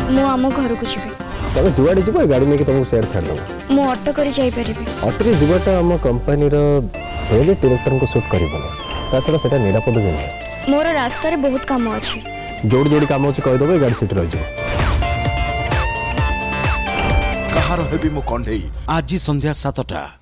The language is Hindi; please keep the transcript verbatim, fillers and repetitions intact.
मु आम घर को जीवी तब जुआड़े जीव गाड़ी में तुमको सेड छाड़ दब मु ऑटो करी जाई परिबी ऑटो जीवाटा आम कंपनी हेड डायरेक्टर को सुट कर छड़ा से निरापद भी नहीं मोर रास्ता रे बहुत काम अछि जोड़ी जोड़ी काम अच्छे कहीदेव गाड़ी सीट रही कहार हेबी मो कंढेई आज संध्या सातटा।